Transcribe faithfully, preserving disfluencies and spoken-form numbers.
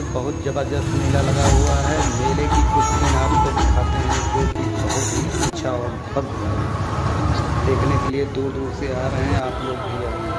में बहुत ज़बरदस्त मेला लगा हुआ है। मेले की कुछ दिन आपको दिखाते हैं जो कि बहुत ही अच्छा और भव्य है। देखने के लिए दूर दूर से आ रहे हैं आप लोग भी।